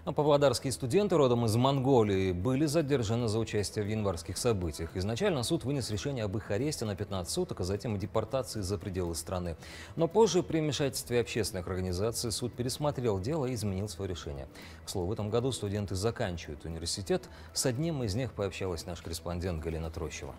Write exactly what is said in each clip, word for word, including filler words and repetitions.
А павлодарские студенты родом из Монголии были задержаны за участие в январских событиях. Изначально суд вынес решение об их аресте на пятнадцать суток, а затем и депортации за пределы страны. Но позже при вмешательстве общественных организаций суд пересмотрел дело и изменил свое решение. К слову, в этом году студенты заканчивают университет. С одним из них пообщалась наш корреспондент Галина Трощева.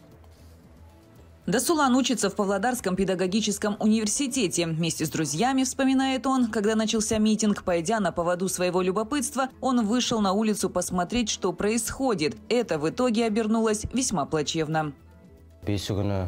Дасулан учится в Павлодарском педагогическом университете. Вместе с друзьями, вспоминает он, когда начался митинг, пойдя на поводу своего любопытства, он вышел на улицу посмотреть, что происходит. Это в итоге обернулось весьма плачевно. пятого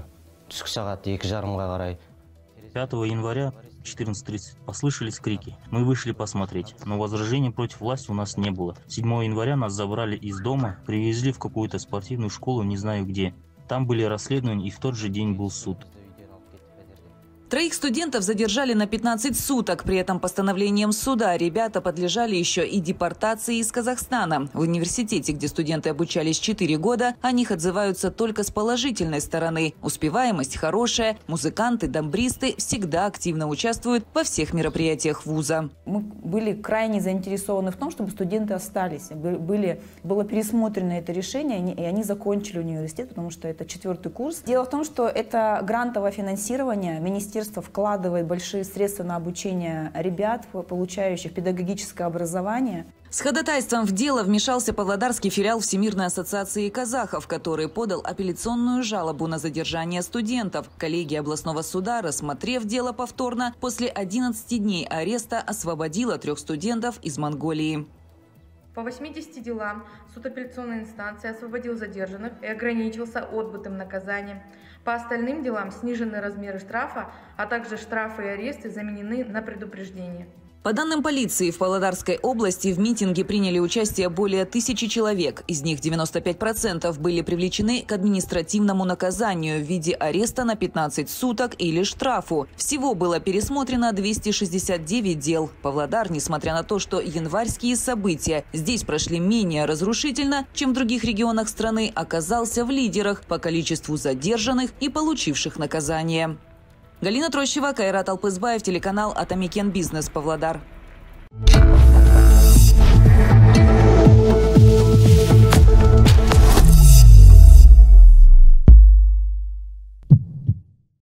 января в четырнадцать тридцать послышались крики. Мы вышли посмотреть, но возражений против власти у нас не было. седьмого января нас забрали из дома, привезли в какую-то спортивную школу, не знаю где. Там были расследования, и в тот же день был суд. Троих студентов задержали на пятнадцать суток. При этом постановлением суда ребята подлежали еще и депортации из Казахстана. В университете, где студенты обучались четыре года, о них отзываются только с положительной стороны. Успеваемость хорошая, музыканты, дамбристы всегда активно участвуют во всех мероприятиях вуза. Мы были крайне заинтересованы в том, чтобы студенты остались. Были, было пересмотрено это решение, и они закончили университет, потому что это четвертый курс. Дело в том, что это грантовое финансирование. Министерство вкладывает большие средства на обучение ребят, получающих педагогическое образование. С ходатайством в дело вмешался Павлодарский филиал Всемирной ассоциации казахов, который подал апелляционную жалобу на задержание студентов. Коллегия областного суда, рассмотрев дело повторно, после одиннадцати дней ареста освободила трех студентов из Монголии. По восьмидесяти делам суд апелляционной инстанции освободил задержанных и ограничился отбытым наказанием. По остальным делам снижены размеры штрафа, а также штрафы и аресты заменены на предупреждение. По данным полиции, в Павлодарской области в митинге приняли участие более тысячи человек. Из них девяносто пять процентов были привлечены к административному наказанию в виде ареста на пятнадцать суток или штрафу. Всего было пересмотрено двести шестьдесят девять дел. Павлодар, несмотря на то, что январские события здесь прошли менее разрушительно, чем в других регионах страны, оказался в лидерах по количеству задержанных и получивших наказание. Галина Трощева, Кайрат Алпызбаев, телеканал Атамекен Бизнес, Павлодар.